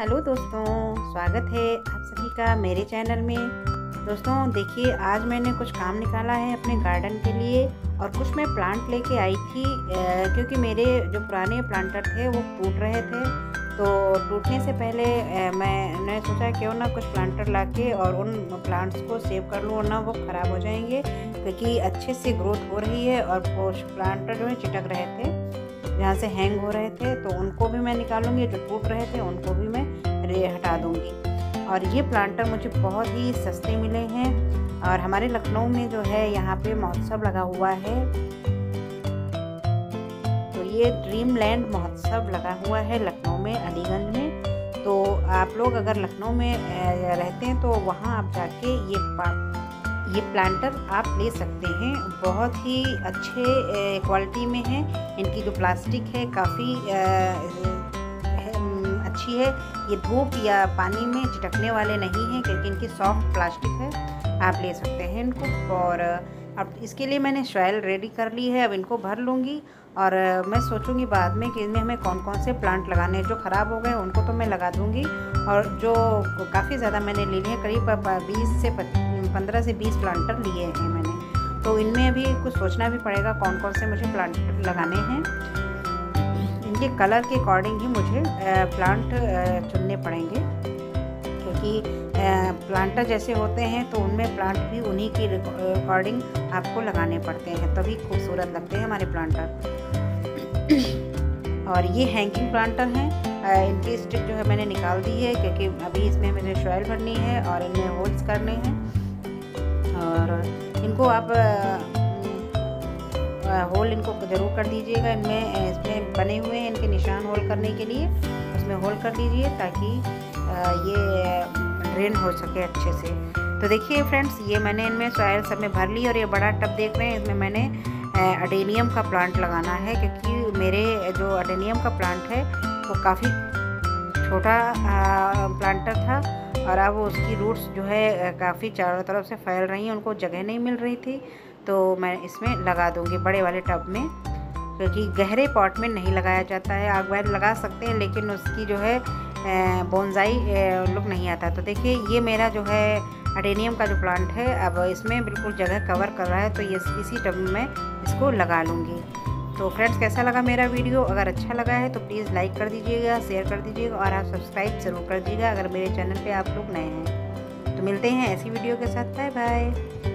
Hello दोस्तों, स्वागत है आप सभी का मेरे चैनल में। दोस्तों देखिए, आज मैंने कुछ काम निकाला है अपने गार्डन के लिए और कुछ मैं प्लांट लेके आई थी क्योंकि मेरे जो पुराने प्लांटर थे वो टूट रहे थे। तो टूटने से पहले मैंने सोचा क्यों ना कुछ प्लांटर लाके और उन प्लांट्स को सेव कर लूँ, वरना वो ख़राब हो जाएंगे क्योंकि अच्छे से ग्रोथ हो रही है। और कुछ प्लांटर जो है चिटक रहे थे, जहाँ से हैंग हो रहे थे, तो उनको भी मैं निकालूंगी। जो टूट रहे थे उनको भी मैं हटा दूंगी। और ये प्लांटर मुझे बहुत ही सस्ते मिले हैं और हमारे लखनऊ में जो है यहाँ पे महोत्सव लगा हुआ है। तो ये ड्रीम लैंड महोत्सव लगा हुआ है लखनऊ में, अलीगंज में। तो आप लोग अगर लखनऊ में रहते हैं तो वहाँ आप जाके ये प्लांटर आप ले सकते हैं। बहुत ही अच्छे क्वालिटी में है। इनकी जो प्लास्टिक है काफ़ी अच्छी है। ये धूप या पानी में चिटकने वाले नहीं हैं क्योंकि इनकी सॉफ्ट प्लास्टिक है। आप ले सकते हैं इनको। और अब इसके लिए मैंने सॉइल रेडी कर ली है। अब इनको भर लूँगी और मैं सोचूंगी बाद में कि इनमें हमें कौन कौन से प्लांट लगाने हैं। जो ख़राब हो गए उनको तो मैं लगा दूँगी, और जो काफ़ी ज़्यादा मैंने ले लिए, करीब 15 से 20 प्लांटर लिए हैं मैंने। तो इनमें अभी कुछ सोचना भी पड़ेगा कौन कौन से मुझे प्लांटर लगाने हैं। इनके कलर के अकॉर्डिंग ही मुझे प्लांट चुनने पड़ेंगे, क्योंकि प्लांटर जैसे होते हैं तो उनमें प्लांट भी उन्हीं के अकॉर्डिंग आपको लगाने पड़ते हैं, तभी खूबसूरत लगते हैं हमारे प्लांटर। और ये हैंगिंग प्लांटर हैं। इनकी स्टिक जो है मैंने निकाल दी है क्योंकि अभी इसमें मुझे सॉइल भरनी है और इनमें होल्स करने हैं। और इनको आप होल इनको ज़रूर कर दीजिएगा। इसमें बने हुए हैं इनके निशान होल करने के लिए, उसमें होल कर दीजिए ताकि ये ड्रेन हो सके अच्छे से। तो देखिए फ्रेंड्स, ये मैंने इनमें सॉइल सब में भर ली। और ये बड़ा टब देख रहे हैं, इसमें मैंने अडेनियम का प्लांट लगाना है क्योंकि मेरे जो अडेनियम का प्लांट है वो काफ़ी छोटा प्लांटर था और अब उसकी रूट्स जो है काफ़ी चारों तरफ से फैल रही हैं, उनको जगह नहीं मिल रही थी। तो मैं इसमें लगा दूंगी बड़े वाले टब में, क्योंकि गहरे पॉट में नहीं लगाया जाता है। आग वाग लगा सकते हैं लेकिन उसकी जो है बोनसाई लुक नहीं आता। तो देखिए, ये मेरा जो है अडेनियम का जो प्लांट है अब इसमें बिल्कुल जगह कवर कर रहा है, तो ये इसी टब में इसको लगा लूँगी। तो फ्रेंड्स, कैसा लगा मेरा वीडियो? अगर अच्छा लगा है तो प्लीज़ लाइक कर दीजिएगा, शेयर कर दीजिएगा और आप सब्सक्राइब ज़रूर कर दीजिएगा अगर मेरे चैनल पे आप लोग नए हैं। तो मिलते हैं ऐसी वीडियो के साथ। Bye bye.